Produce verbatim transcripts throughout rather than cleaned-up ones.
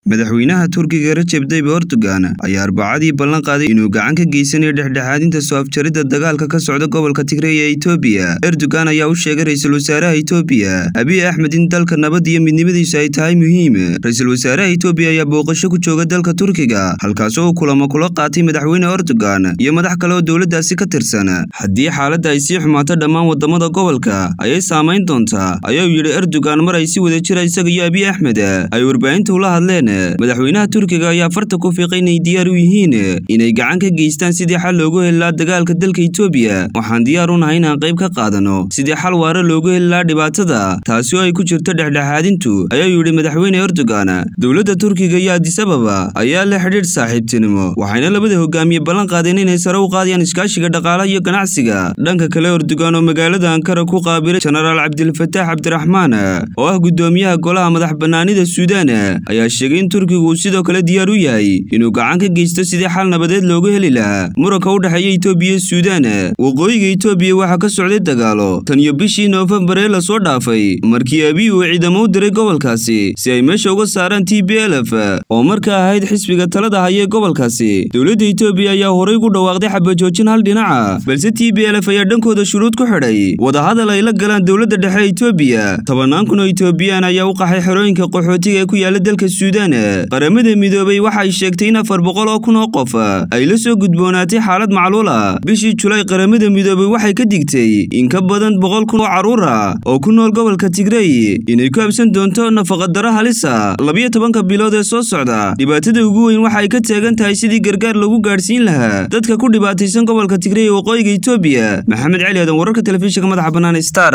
madaxweynaha Turkiga Recep Tayyip Erdogan ayaa arbacadii ballan qaaday inuu gacan ka geysanayo dhexdhexaadinta soo afjaridda dagaalka ka socda gobolka Tigray ee Itoobiya. Erdogan ayaa u sheegay ra'iisul wasaaraha Itoobiya Abiy Ahmed in dalka nabad iyo midnimadiisu ay tahay muhiim. Ra'iisul wasaaraha Itoobiya ayaa booqasho ku jooga dalka Turkiga, halkaas oo kulamo kula qaatay madaxweyne Erdogan iyo madax kale oo dawladdaasi ka tirsan. Haddii xaaladda ay sii xumaato dhammaan wadamada gobolka ayay saameyn doontaa, ayuu yiri Erdogan mar ay si wada jir isaga iyo Abiy Ahmed ay warbaahinta ula hadleen. madaxweynaha Turkiga ayaa farta ku fiiqay inay diyaar u yihiin inay gacan ka geystaan sidii xal loogu heli lahaa dagaalka dalka Itoobiya. Waxaan diyaar u nahay inaan qayb ka qaadano sidii xal waara loogu heli lahaa dhibaatada taasi oo ay ku jirto dhexdhexaadintu, ayuu yiri madaxweyne Erdogan. Dawladda Turkiga iyo Addis Ababa ayaa la xiriir saaxiibtinimo, waxayna labada hogaamiye ballan qaadeen inay sare u qaadayaan iskaashiga dhaqaalaha iyo ganacsiga. Dhanka kale, Erdogan oo magaalada Ankara ku qaabilay Genaraal Abdel Fattah Abdirahmaan oo ah gudoomiyaha golaha madax bannaanida Suudaan ayaa sheegay Turkigu sidoo kale diyaar u yahay inuu gacan ka geysto sidii xal nabadeed loogu heli lahaa muranka u dhaxeeya Itoobiya iyo Suudaan. Waqooyiga Itoobiya waxa ka socday dagaalo tan iyo bishii November ee la soo dhaafay markii Abiy uu ciidamo u diray gobolkaasi si ay meesha uga saaraan T P L F oo markaa ahayd xisbiga talada haya gobolkaasi. Dawladda Itoobiya ayaa horay ugu dhawaaqday xabajoojin hal dhinaca, balse T P L F ayaa dhankooda shuruud ku xidhay wadahadal ay la galaan dawladda dhexe ee Itoobiya. tobanaan kun oo Itoobiyaan ayaa u qaxay xerooyinka qaxootiga ee ku yaala dalka Suudaan. qaramada midoobay waxa ay sheegtay in afar boqol oo kun oo qof ay la soo gudboonaatay xaalad macluul ah. Bishii July, qaramada midoobay waxay ka digtay in ka badan boqol kun oo carruur ah oo ku nool gobolka Tigray inay ku habsan doonto nafaqa darro halis ah labiyo tobanka bilood ee soo socda. Dhibaatada ugu weyn waxa ay ka taagan tahay sidii gargaar lagu gaarsiin lahaa dadka ku dhibaataysan gobolka Tigray ee waqooyiga Itoobiya. Maxamed Cali Aadan, wararka telefishinka madaxa bannaan Star.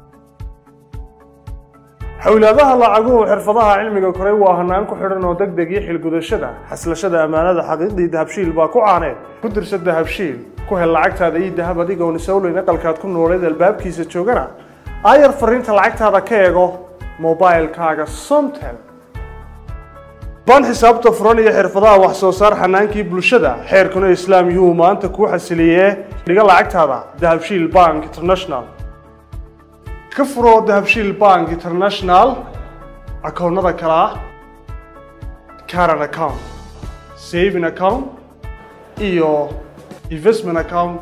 xawlaadaha lacaguhu xirfadaha cilmiga koray waa hanaan ku xidhan oo degdeg iyo xilgudashada xaslashada amaanada xaqiiqdii dahabshiil baa ku caaneed ku dirsa dahabshiil ku hel lacagtaada iyo dahab adigoon isowleyn aqalkaad ku nooleed albaabkiisa joogana aayar fariinta lacagtaada ka eego mobilkaaga Somtel. baan xisaabta furan iyo xirfadaha wax soo saar xanaankii bulshada xeerkuna islaam yuhu maanta ku xasiliyee dhiga lacagtaada Dahabshiil Bank International. ka furo Dahabshiil Bank International akoonnada kala ah current account, saving account iyo investment account.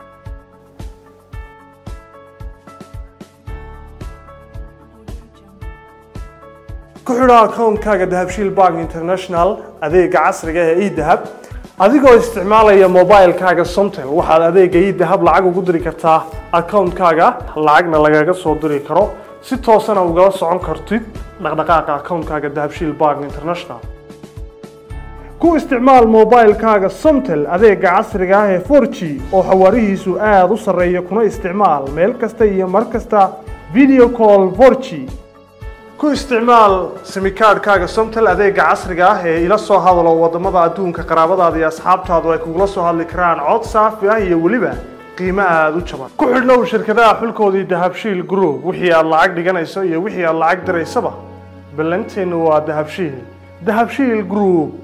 ku xidho akoonkaaga Dahabshiil Bank International adeega casriga ah ee e-dahab adigoo isticmaalaya mobilkaaga Somtel. waxaad adeega e-dahab lacag ugu diri kartaa akoonkaaga, lacagna lagaga soo diri karo si toosana uga socon kartid dhaqdhaqaaqa akoonkaaga Dahabshiil Bank International. ku isticmaal mobilkaaga Somtel adeega casriga ah ee four G oo xawaarihiisu aad u sarreeya kuna isticmaal meel kasta iyo mar kasta video call four G. ku isticmaal simikaadhkaaga Somtel adeega casriga ah ee ila soo hadalo wadamada adduunka qaraabadaada iyo asxaabtaadu ay kugula soo hadli karaan cod saafi ah iyo weliba qiimo aad u jaban. ku xidhnow shirkadaha xulkoodii Dahabshiil Group, wixii aad lacag dhiganayso iyo wixii aad lacag diraysaba ballanteenu waa Dahabshiil. Dahabshiil Group.